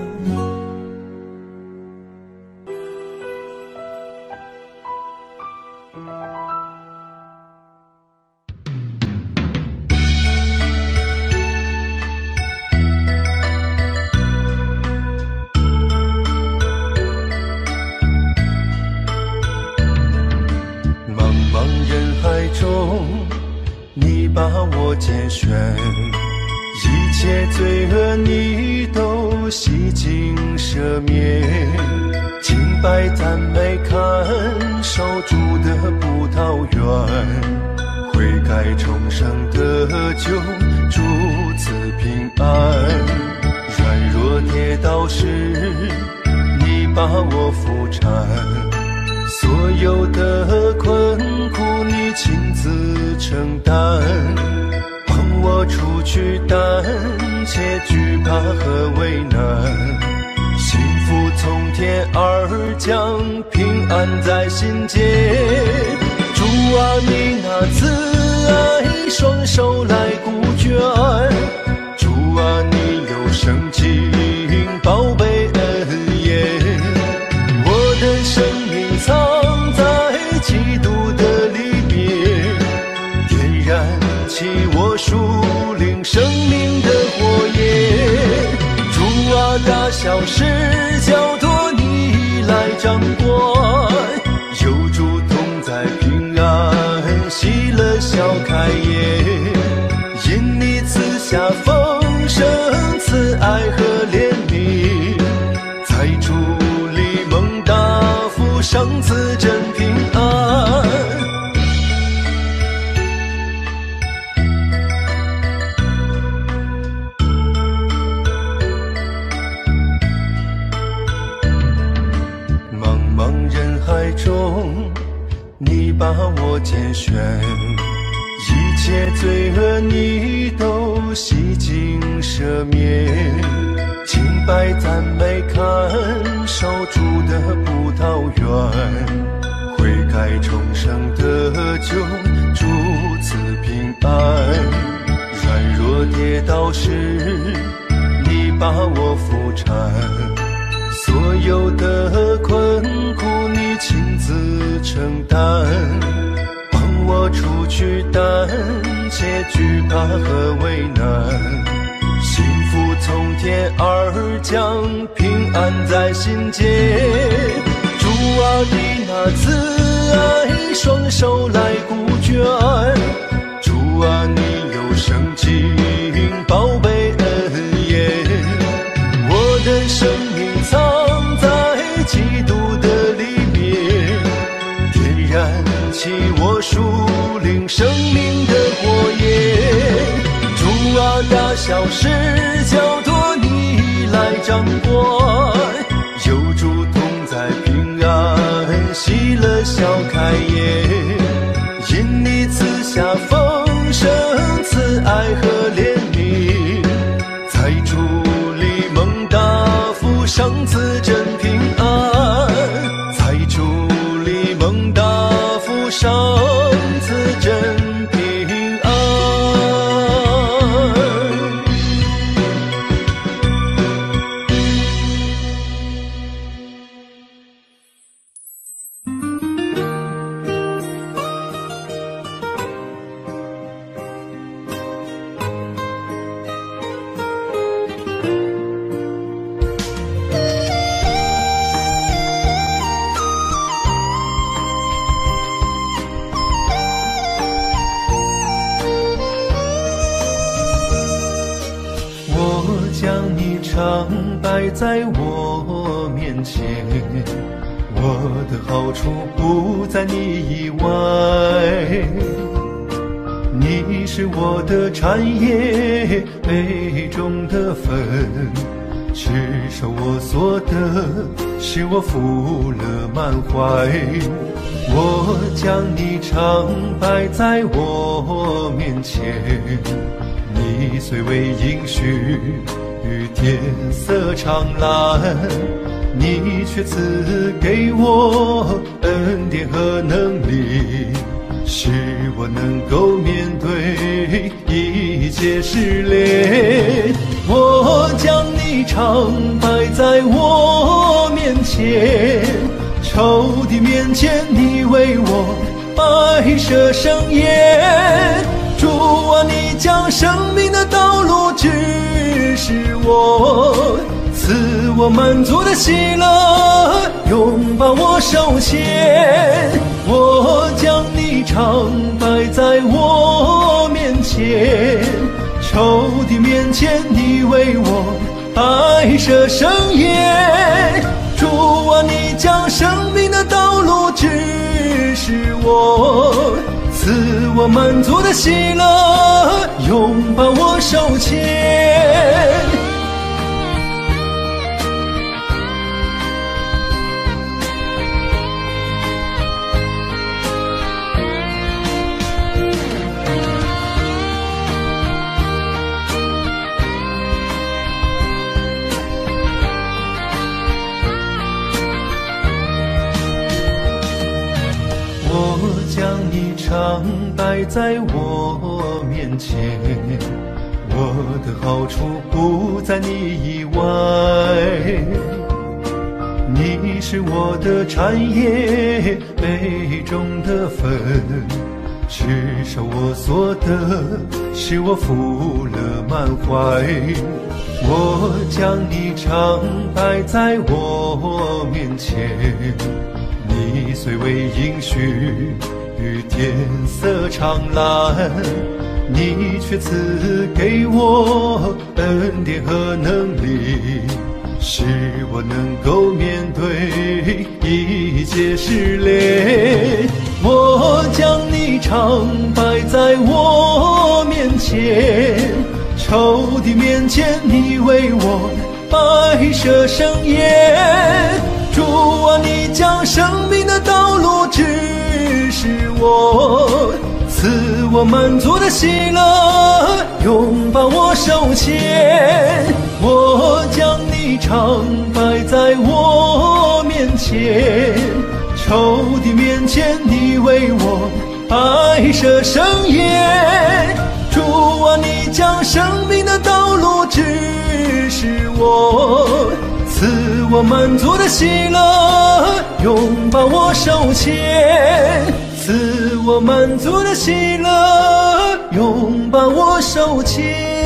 你把我拣选，一切罪恶你都洗净赦免，敬拜赞美看守主的葡萄园，悔改重生得救，主赐平安。软弱跌倒时，你把我扶搀，所有的困苦你亲自承担，帮我除去胆怯惧怕和为难，幸福从天而降，平安在心间。主啊，你那慈爱双手来顾眷， 喜乐笑开颜，因你赐下丰盛慈爱和怜悯，在主里蒙大福，赏赐真平安。茫茫人海中，你把我拣选，一切罪恶你都洗净赦免，敬拜赞美看守主的葡萄园，悔改重生得救，主赐平安。软弱跌倒时，你把我扶搀，所有的困苦你亲自承担，帮我除去胆怯惧怕和为难，幸福从天而降，平安在心间。主啊，你那慈爱双手来顾眷，主啊，你有圣经宝贝恩言，我的生命藏在基督的里面，点燃起我属灵生命的火焰。主啊，大小事交托你来掌管，有主同在平安，喜乐笑开颜，因你赐下丰盛慈爱和怜悯，在主里蒙大福，赏赐真平安，在主里蒙大福，赏赐真平安。常摆在我面前，我的好处不在你以外，你是我的产业，杯中的分，持守我所得，使我福乐满怀。我将你常摆在我面前，你虽为应许与天色长蓝，你却赐给我恩典和能力，使我能够面对一切试炼。我将你常摆在我面前，仇敌面前你为我摆设盛宴。主啊，你将生命的道路指示我，赐我满足的喜乐，拥抱我手牵。我将你常摆在我面前，仇敌面前你为我摆设盛宴。主啊，你将生命的道路指示我，赐我满足的喜乐，拥抱我手牵。我将你常摆在我面前，我的好处不在你以外，你是我的产业，杯中的分，持守我所得，使我福乐满怀。我将你常摆在我面前，你虽为应许与与天色长蓝，你却赐给我恩典和能力，使我能够面对一切试炼。我将你常摆在我面前，仇敌面前你为我摆设盛宴。主啊，你将生命的道路指示我，赐我满足的喜乐，拥抱我手牵。我将你常摆在我面前，仇敌面前你为我摆设盛宴。主啊，你将生命的道路指示我，赐我满足的喜乐，拥抱我手牵。赐我满足的喜乐，拥抱我手牵。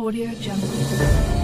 Audio Jungle.